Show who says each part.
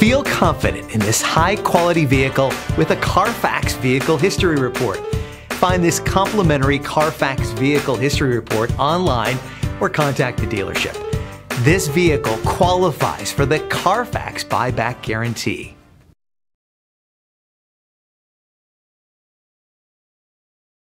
Speaker 1: Feel confident in this high-quality vehicle with a Carfax Vehicle History Report. Find this complimentary Carfax Vehicle History Report online or contact the dealership. This vehicle qualifies for the Carfax Buyback Guarantee.